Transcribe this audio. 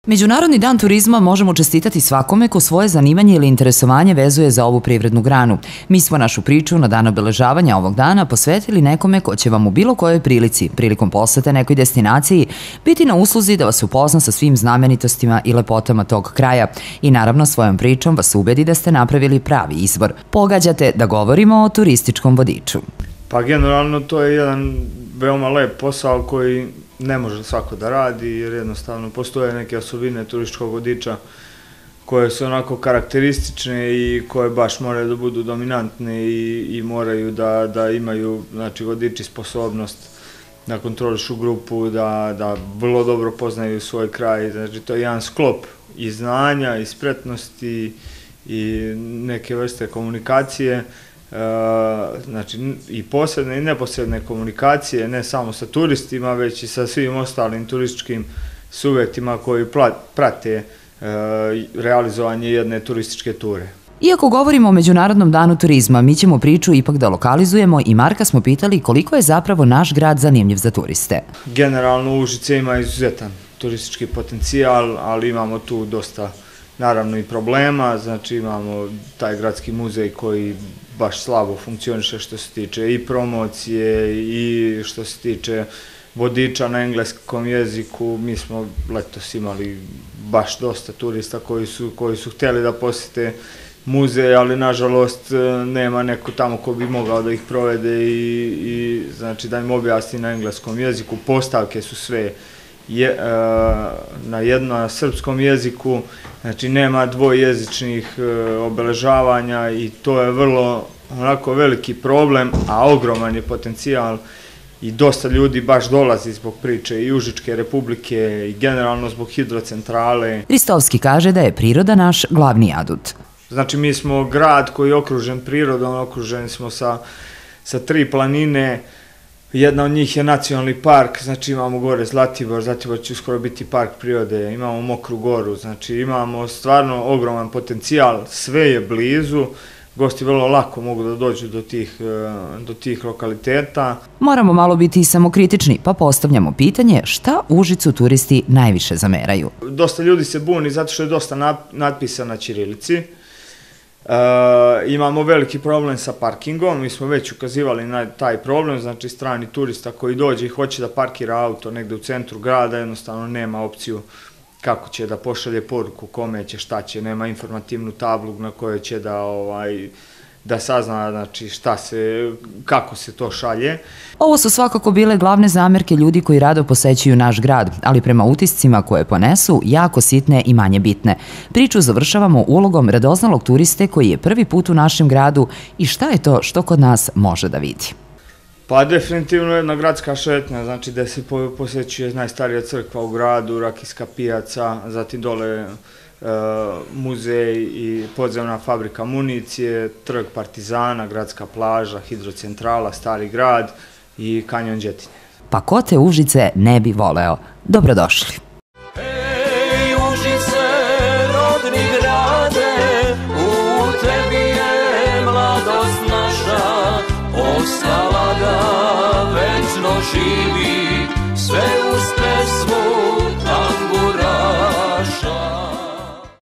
Međunarodni dan turizma možemo čestitati svakome ko svoje zanimanje ili interesovanje vezuje za ovu privrednu granu. Mi smo našu priču na dan obeležavanja ovog dana posvetili nekome ko će vam u bilo kojoj prilici, prilikom posete nekoj destinaciji, biti na usluzi da vas upozna sa svim znamenitostima i lepotama tog kraja i naravno svojom pričom vas ubedi da ste napravili pravi izbor. Pogađate da govorimo o turističkom vodiču. Pa generalno to je jedan veoma lep posao koji ne može svako da radi jer jednostavno postoje neke osobine turističkog vodiča koje su onako karakteristične i koje baš moraju da budu dominantne i moraju da imaju, znači, vodiči sposobnost da kontrolišu grupu, da vrlo dobro poznaju svoj kraj. Znači, to je jedan sklop i znanja i spretnosti i neke vrste komunikacije, znači i posredne i neposredne komunikacije, ne samo sa turistima, već i sa svim ostalim turističkim subjektima koji prate realizovanje jedne turističke ture. Iako govorimo o Međunarodnom danu turizma, mi ćemo priču ipak da lokalizujemo i Marka smo pitali koliko je zapravo naš grad zanimljiv za turiste. Generalno Užice ima izuzetan turistički potencijal, ali imamo tu dosta naravno i problema, znači imamo taj gradski muzej koji baš slabo funkcioniše što se tiče i promocije i što se tiče vodiča na engleskom jeziku. Mi smo letos imali baš dosta turista koji su htjeli da posjete muzej, ali nažalost nema neko tamo ko bi mogao da ih provede i znači da im objasni na engleskom jeziku. Postavke su sve na srpskom jeziku, znači nema dvojezičnih obeležavanja i to je vrlo onako veliki problem, a ogroman je potencijal i dosta ljudi baš dolazi zbog priče i Užičke republike i generalno zbog hidrocentrale. Ristovski kaže da je priroda naš glavni adut. Znači mi smo grad koji je okružen prirodom, okruženi smo sa 3 planine. Jedna od njih je nacionalni park, znači imamo gore Zlatibor će uskoro biti park prirode, imamo Mokru Goru, znači imamo stvarno ogroman potencijal, sve je blizu, gosti vrlo lako mogu da dođu do tih lokaliteta. Moramo malo biti i samokritični, pa postavljamo pitanje šta Užicu turisti najviše zameraju. Dosta ljudi se buni zato što je dosta natpisa na ćirilici. Imamo veliki problem sa parkingom, mi smo već ukazivali na taj problem, znači strani turista koji dođe i hoće da parkira auto negde u centru grada, jednostavno nema opciju kako će da pošalje poruku, kome će, šta će, nema informativnu tablu na kojoj će da sazna, znači kako se to šalje. Ovo su svakako bile glavne zamerke ljudi koji rado posećuju naš grad, ali prema utiscima koje ponesu, jako sitne i manje bitne. Priču završavamo ulogom radoznalog turiste koji je prvi put u našem gradu i šta je to što kod nas može da vidi. Pa definitivno jedna gradska šetnja, znači gde se posećuje najstarija crkva u gradu, Rakijska pijaca, zatim dole muzej i podzemna fabrika municije, trg Partizana, gradska plaža, hidrocentrala, stari grad i kanjon Đetinje. Pa ko te Užice ne bi voleo? Dobrodošli! Ej Užice, rodni grade, u tebi je mladost naša, ostala da večno živi, sve uz pesmu